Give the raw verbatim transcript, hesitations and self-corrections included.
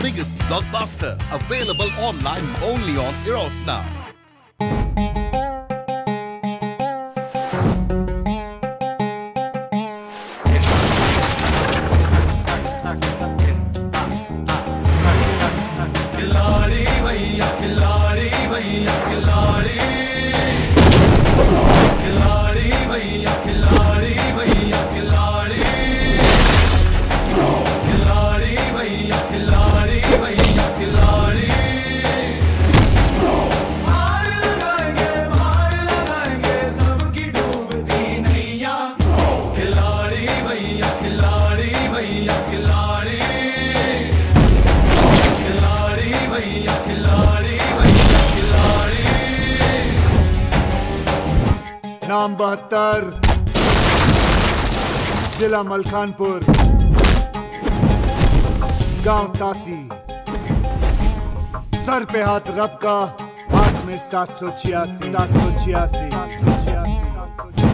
biggest blockbuster, available online only on Eros now. खिलाड़ी भैया खिलाड़ी भैया खिलाड़ी खिलाड़ी भैया खिलाड़ी भैया खिलाड़ी खिलाड़ी भैया खिलाड़ी भैया खिलाड़ी मार लगाएंगे मार लगाएंगे सबकी डूबती नैया खिलाड़ी भैया खिलाड़ी भैया खिलाड़ी भैया खिलाड़ी भैया खिलाड़ी। नाम बहत्तर, जिला मलकानपुर, गांव तासी, सर पे हाथ रब का, हाथ में सात सौ छियासी सात सौ छियासी सात सौ छियासी